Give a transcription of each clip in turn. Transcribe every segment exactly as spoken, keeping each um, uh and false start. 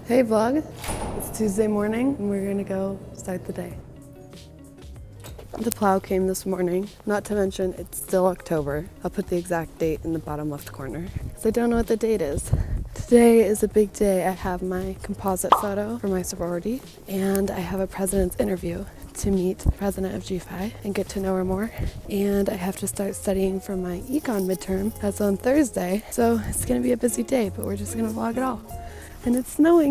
Hey vlog, it's Tuesday morning and we're gonna go start the day. The plow came this morning, not to mention it's still October. I'll put the exact date in the bottom left corner because I don't know what the date is. Today is a big day. I have my composite photo for my sorority and I have a president's interview to meet the president of Gphi and get to know her more. And I have to start studying for my econ midterm. That's on Thursday. So it's gonna be a busy day, but we're just gonna vlog it all. And it's snowing.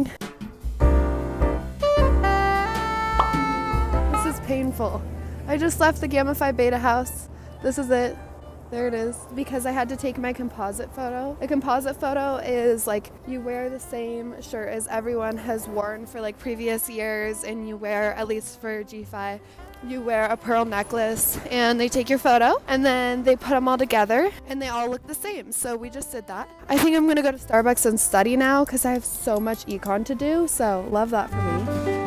This is painful. I just left the Gphi beta house. This is it. There it is. Because I had to take my composite photo. A composite photo is like you wear the same shirt as everyone has worn for like previous years, and you wear, at least for Gphi, you wear a pearl necklace and they take your photo and then they put them all together and they all look the same. So we just did that. I think I'm gonna go to Starbucks and study now because I have so much econ to do. So love that for me.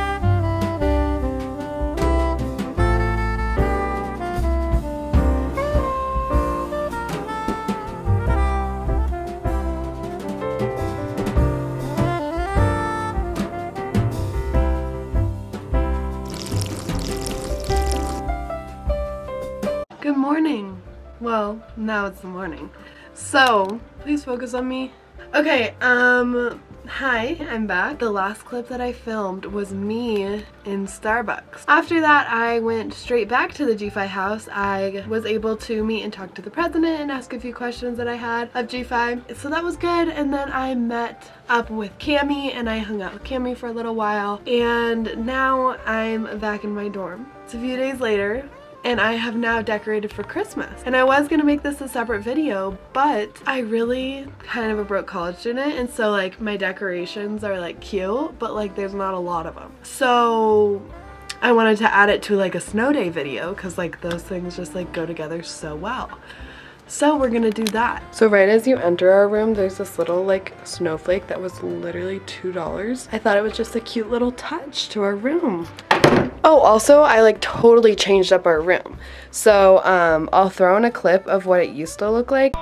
Good morning. Well, now it's the morning. So, please focus on me. Okay, um, hi, I'm back. The last clip that I filmed was me in Starbucks. After that, I went straight back to the Gphi house. I was able to meet and talk to the president and ask a few questions that I had of Gphi. So that was good. And then I met up with Cami and I hung out with Cami for a little while. And now I'm back in my dorm. It's a few days later. And I have now decorated for Christmas. And I was gonna make this a separate video, but I really kind of a broke college student, and so like my decorations are like cute, but like there's not a lot of them. So I wanted to add it to like a snow day video because like those things just like go together so well. So we're gonna do that. So right as you enter our room, there's this little like snowflake that was literally two dollars. I thought it was just a cute little touch to our room. Oh, also, I like totally changed up our room. So um, I'll throw in a clip of what it used to look like.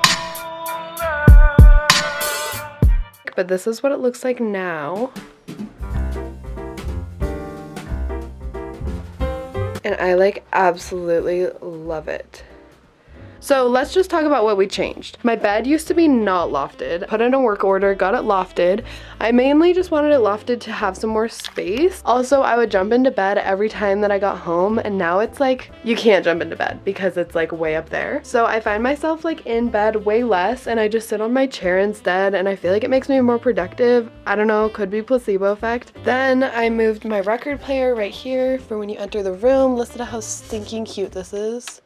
But this is what it looks like now. And I like absolutely love it. So let's just talk about what we changed. My bed used to be not lofted. Put in a work order, got it lofted. I mainly just wanted it lofted to have some more space. Also, I would jump into bed every time that I got home, and now it's like, you can't jump into bed because it's like way up there. So I find myself like in bed way less, and I just sit on my chair instead, and I feel like it makes me more productive. I don't know, could be placebo effect. Then I moved my record player right here for when you enter the room. Listen to how stinking cute this is.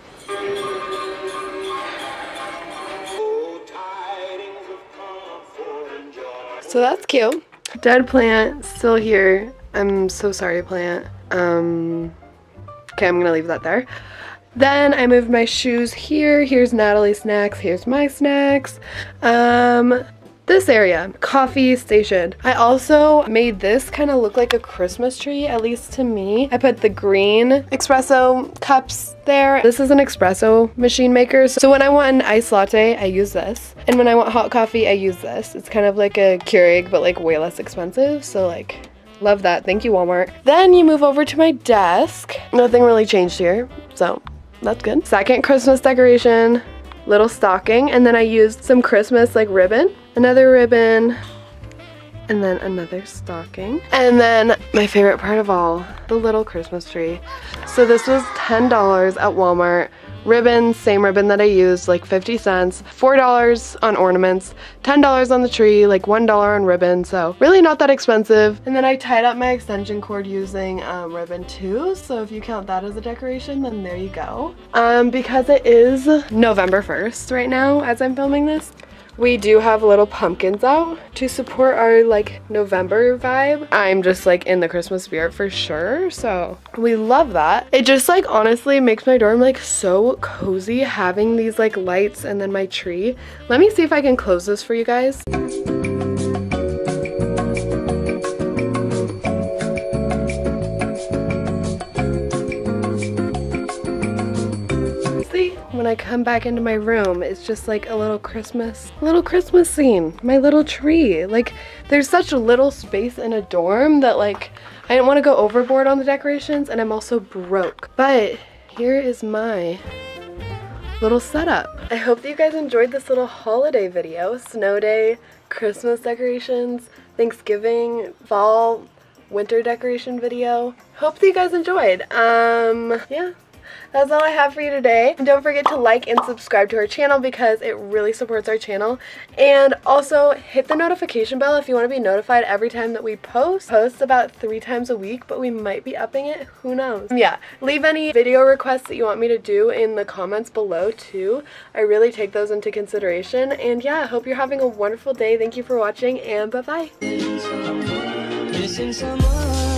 So that's cute. Dead plant, still here. I'm so sorry, plant. Um, okay, I'm gonna leave that there. Then I moved my shoes here. Here's Natalie's snacks. Here's my snacks. Um, this area, coffee station. I also made this kind of look like a Christmas tree, at least to me. I put the green espresso cups there. This is an espresso machine maker. So when I want an iced latte, I use this. And when I want hot coffee, I use this. It's kind of like a Keurig, but like way less expensive. So like, love that. Thank you, Walmart. Then you move over to my desk. Nothing really changed here, so that's good. Second Christmas decoration, little stocking. And then I used some Christmas like ribbon, another ribbon, and then another stocking. And then my favorite part of all, the little Christmas tree. So this was ten dollars at Walmart. Ribbon, same ribbon that I used, like fifty cents, four dollars on ornaments, ten dollars on the tree, like one dollar on ribbon, so really not that expensive. And then I tied up my extension cord using um, ribbon too, so if you count that as a decoration, then there you go. Um, because it is November first right now as I'm filming this, we do have little pumpkins out to support our like November vibe. I'm just like in the Christmas spirit for sure, so we love that. It just like honestly makes my dorm like so cozy having these like lights and then my tree. Let me see if I can close this for you guys. See? when I come back into my room, it's just like a little Christmas, little Christmas scene. My little tree. Like, there's such little space in a dorm that like, I didn't want to go overboard on the decorations, and I'm also broke. But here is my little setup. I hope that you guys enjoyed this little holiday video. Snow day, Christmas decorations, Thanksgiving, fall, winter decoration video. Hope that you guys enjoyed. Um, yeah. That's all I have for you today. And don't forget to like and subscribe to our channel because it really supports our channel. And also hit the notification bell if you want to be notified every time that we post. Post about three times a week, but we might be upping it. Who knows? Yeah, leave any video requests that you want me to do in the comments below too. I really take those into consideration. And yeah, I hope you're having a wonderful day. Thank you for watching, and bye-bye.